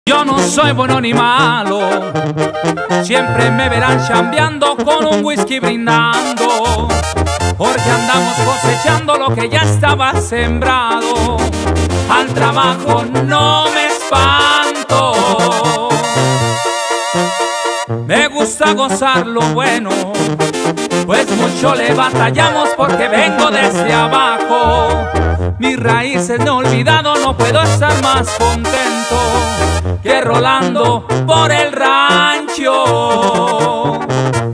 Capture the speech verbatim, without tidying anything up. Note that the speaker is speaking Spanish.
Yo no soy bueno ni malo, siempre me verán chambeando con un whisky brindando, porque andamos cosechando lo que ya estaba sembrado. Al trabajo no me espanto, me gusta gozar lo bueno, pues mucho le batallamos porque vengo desde abajo. Mis raíces no he olvidado, no puedo estar más contento que rolando por el rancho.